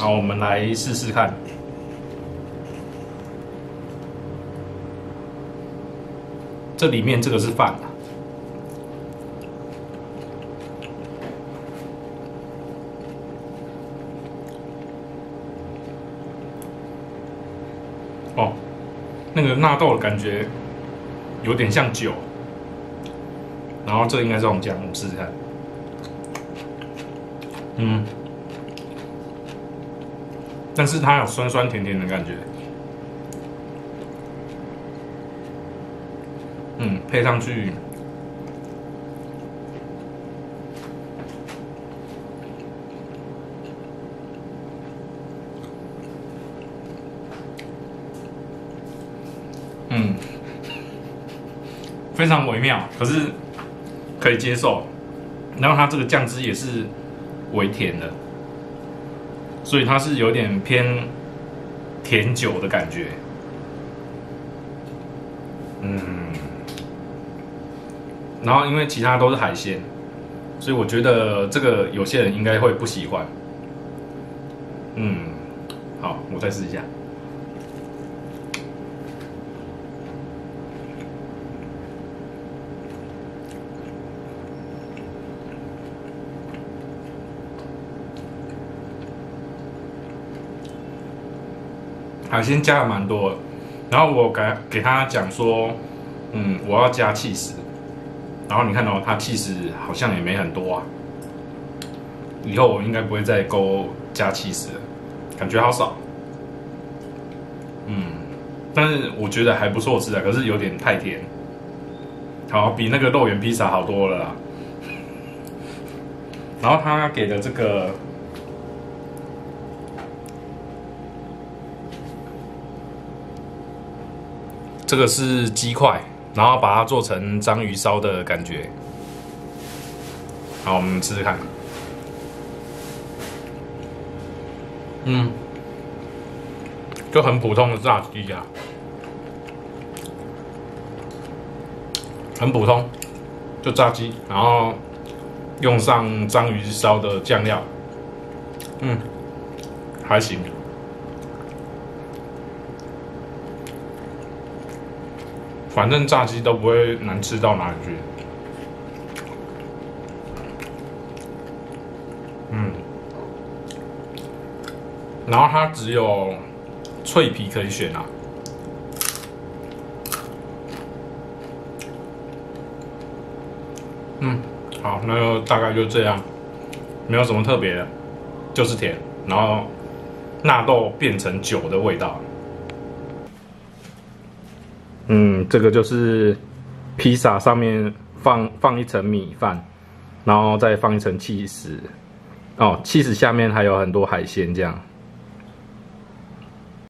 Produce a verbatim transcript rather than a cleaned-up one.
好，我们来试试看。这里面这个是饭啊。哦，那个纳豆的感觉有点像酒，然后这应该是红酱，我试试看。嗯，但是它有酸酸甜甜的感觉。嗯，配上去，嗯，非常微妙，可是可以接受。然后它这个酱汁也是微甜的，所以它是有点偏甜酒的感觉。嗯。然后因为其他都是海鲜，所以我觉得这个有些人应该会不喜欢。嗯，好，我再试一下。海鲜加了蛮多的，然后我给给他讲说，嗯，我要加起司。然后你看到、哦、它气势好像也没很多啊，以后我应该不会再勾加气势了，感觉好少。嗯，但是我觉得还不错吃啊，可是有点太甜，好比那个肉圆披萨好多了啦。然后他给的这个这个是鸡块。然后把它做成章鱼烧的感觉。好，我们试试看。嗯，就很普通的炸鸡啊，很普通，就炸鸡，然后用上章鱼烧的酱料。嗯，还行。反正炸鸡都不会难吃到哪里去。嗯，然后它只有脆皮可以选啊。嗯，好，那就大概就这样，没有什么特别的，就是甜，然后纳豆变成酒的味道。嗯，这个就是披萨上面放放一层米饭，然后再放一层起司，哦，起司下面还有很多海鲜这样。